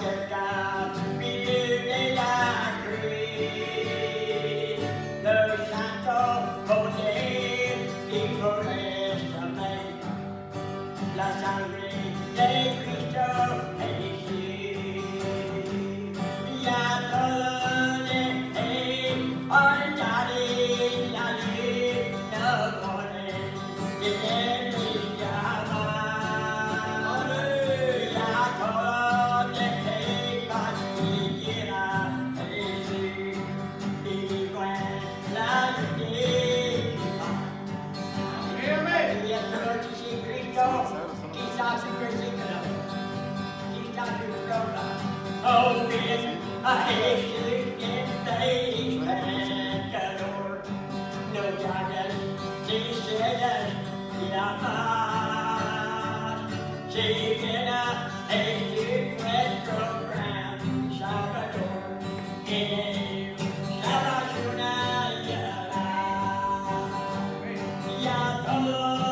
cerca vivir de la cruz. Los santos poder y por esta ley, la sangre de Cristo elegir. Y a todos dejé olvidar la ley, no ponen de mi llama. Y a todos dejé cualquiera elegir. Y bueno, la ley. Y el Señor Jesucristo, quizás su versículo, quizás su broma, oh, bien, a Jesús en fe pecador, no llames ni seas llamadas, si viene a Jesús nuestro gran Salvador, en él salvación hallará. Y a todos